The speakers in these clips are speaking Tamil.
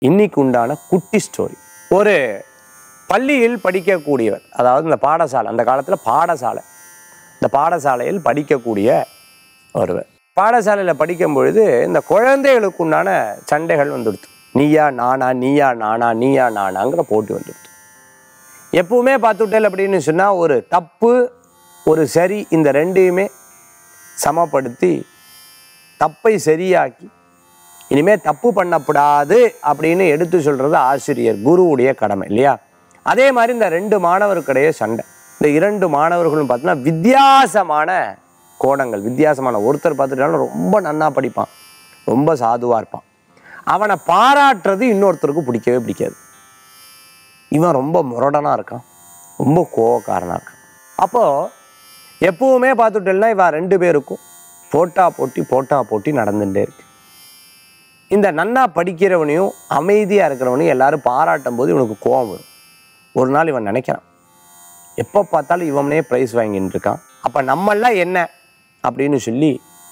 இன்னைக்கு உண்டான குட்டி ஸ்டோரி. ஒரு பள்ளியில் படிக்கக்கூடியவர், அதாவது இந்த பாடசாலை, அந்த காலத்தில் பாடசாலை, இந்த பாடசாலையில் படிக்கக்கூடிய ஒருவர் பாடசாலையில் படிக்கும் பொழுது இந்த குழந்தைகளுக்கு உண்டான சண்டைகள் வந்துடுது. நீயா நானா, நீயா நானா, நீயா நானாங்கிற போட்டி வந்துடுது. எப்பவுமே பார்த்துட்டேன் அப்படின்னு சொன்னால் ஒரு தப்பு ஒரு சரி இந்த ரெண்டையுமே சமப்படுத்தி தப்பை சரியாக்கி இனிமேல் தப்பு பண்ணப்படாது அப்படின்னு எடுத்து சொல்கிறது ஆசிரியர், குருவுடைய கடமை இல்லையா? அதே மாதிரி இந்த ரெண்டு மாணவருக்கிடையே சண்டை. இந்த இரண்டு மாணவர்களும் பார்த்தீங்கன்னா வித்தியாசமான கோணங்கள், வித்தியாசமான. ஒருத்தர் பார்த்துட்டாலும் ரொம்ப நன்னா படிப்பான், ரொம்ப சாதுவாக இருப்பான். அவனை பாராட்டுறது இன்னொருத்தருக்கு பிடிக்கவே பிடிக்காது. இவன் ரொம்ப முரடனாக இருக்கான், ரொம்ப கோவக்காரனாக இருக்கான். அப்போது எப்பவுமே பார்த்துட்டேன்னா இவன் ரெண்டு பேருக்கும் போட்டா போட்டி நடந்துகிட்டே இருக்கு. இந்த நன்னா படிக்கிறவனையும் அமைதியாக இருக்கிறவனையும் எல்லாரும் பாராட்டும் போது இவனுக்கு கோபம் வரும். ஒரு நாள் இவன் நினைக்கிறான், எப்போ பார்த்தாலும் இவனே ப்ரைஸ் வாங்கிட்டு இருக்கான், அப்போ நம்மெல்லாம் என்ன அப்படின்னு சொல்லி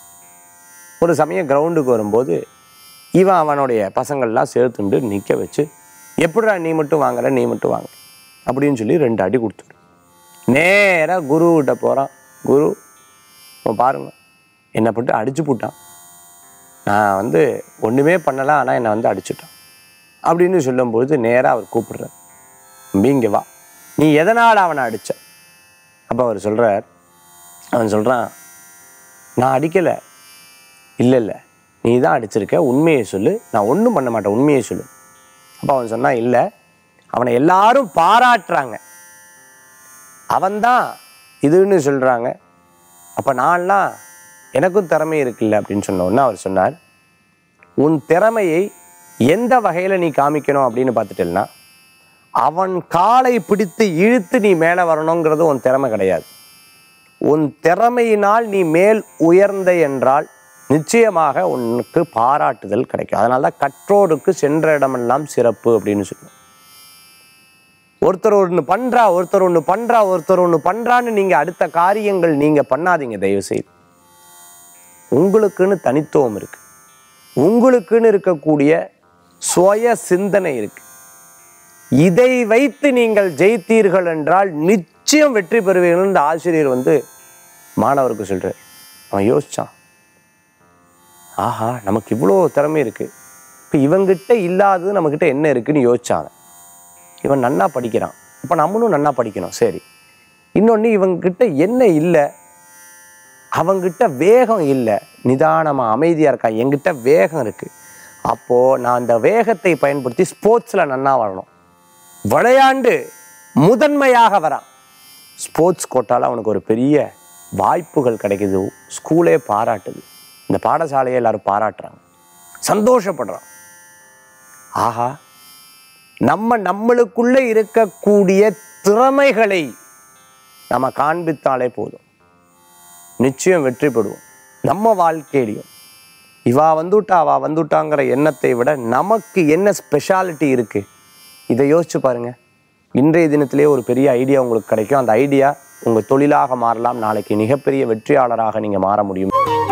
ஒரு சமயம் கிரவுண்டுக்கு வரும்போது இவன் அவனுடைய பசங்கள்லாம் சேர்த்துண்டு நிற்க வச்சு, எப்படிடா நீ மட்டும் வாங்குற, நீ மட்டும் வாங்குற அப்படின்னு சொல்லி 2 அடி கொடுத்துரு. நேராக குருக்கிட்ட போகிறான். குரு பாருங்க, என்னை போட்டு அடிச்சு போட்டான், நான் ஒன்றுமே பண்ணலாம், ஆனால் என்னை அடிச்சுட்டான் அப்படின்னு சொல்லும்பொழுது நேராக அவர் கூப்பிடுறார், தம்பி இங்கே வா, நீ எதனால் அவனை அடித்த? அப்போ அவர் சொல்கிறார், அவன் சொல்கிறான், நான் அடிக்கலை. இல்லை நீ தான் அடிச்சிருக்க, உண்மையை சொல்லு, நான் ஒன்றும் பண்ண மாட்டேன், உண்மையை சொல்லு. அப்போ அவன் சொன்னான், இல்லை அவனை எல்லாரும் பாராட்டுறாங்க, அவன்தான் இதுன்னு சொல்கிறாங்க, அப்போ நான்லாம் எனக்கும் திறமை இருக்குல்ல அப்படின்னு சொன்ன உடனே அவர் சொன்னார், உன் திறமையை எந்த வகையில் நீ காமிக்கணும் அப்படின்னு பார்த்துட்டேன்னா, அவன் காலை பிடித்து இழுத்து நீ மேலே வரணுங்கிறது உன் திறமை கிடையாது. உன் திறமையினால் நீ மேல் உயர்ந்த என்றால் நிச்சயமாக உனக்கு பாராட்டுதல் கிடைக்கும். அதனால தான் கற்றோருக்கு சென்ற இடமெல்லாம் சிறப்பு அப்படின்னு சொல்லுவோம். ஒருத்தர் ஒன்று பண்ணுறான்னு நீங்கள் அடுத்த காரியங்கள் நீங்கள் பண்ணாதீங்க தயவு செய்து. உங்களுக்குன்னு தனித்துவம் இருக்கு, உங்களுக்குன்னு இருக்கக்கூடிய சுய சிந்தனை இருக்கு. இதை வைத்து நீங்கள் ஜெயித்தீர்கள் என்றால் நிச்சயம் வெற்றி பெறுவீர்கள். இந்த ஆசிரியர் மாணவருக்கு சொல்றார். அவன் யோசிச்சான், ஆஹா நமக்கு இவ்வளோ திறமை இருக்கு, இப்போ இவங்கிட்ட இல்லாதது நம்மக்கிட்ட என்ன இருக்குன்னு யோசிச்சான். இவன் நன்னா படிக்கிறான், இப்போ நம்மளும் நன்னா படிக்கணும். சரி, இன்னொன்று இவங்கிட்ட என்ன இல்லை, அவங்கிட்ட வேகம் இல்லை, நிதானமாக அமைதியாக இருக்கான், என்கிட்ட வேகம் இருக்குது. அப்போது நான் அந்த வேகத்தை பயன்படுத்தி ஸ்போர்ட்ஸில் நன்னா வரணும், விளையாண்டு முதன்மையாக வரான். ஸ்போர்ட்ஸ் கோட்டால் அவனுக்கு ஒரு பெரிய வாய்ப்புகள் கிடைக்குது, ஸ்கூலே பாராட்டுது, இந்த பாடசாலையை எல்லாரும் பாராட்டுறாங்க, சந்தோஷப்படுறான். ஆஹா, நம்மளுக்குள்ளே இருக்கக்கூடிய திறமைகளை நம்ம காண்பித்தாலே போதும், நிச்சயம் வெற்றி பெறுவோம். நம்ம வாழ்க்கையிலையும் இவா வந்துட்டாங்கிற எண்ணத்தை விட நமக்கு என்ன ஸ்பெஷாலிட்டி இருக்குது இதை யோசிச்சு பாருங்க. இன்றைய தினத்திலே ஒரு பெரிய ஐடியா உங்களுக்கு கிடைக்கும். அந்த ஐடியா உங்கள் தொழிலாக மாறலாம், நாளைக்கு மிகப்பெரிய வெற்றியாளராக நீங்கள் மாற முடியும்.